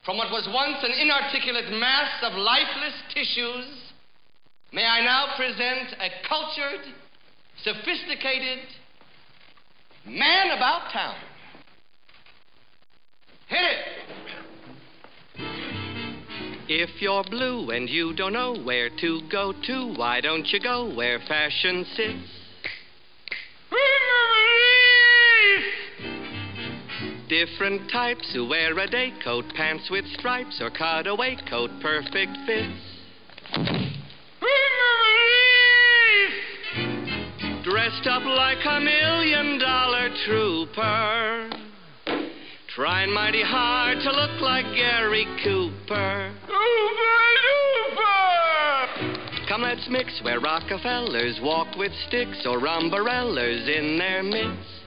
From what was once an inarticulate mass of lifeless tissues, may I now present a cultured, sophisticated man about town. Hit it! If you're blue and you don't know where to go to, why don't you go where fashion sits? Different types who wear a day coat, pants with stripes, or cutaway coat, perfect fits. Dressed up like $1 million trooper, trying mighty hard to look like Gary Cooper. Come, let's mix where Rockefellers walk with sticks or umbrellas in their midst.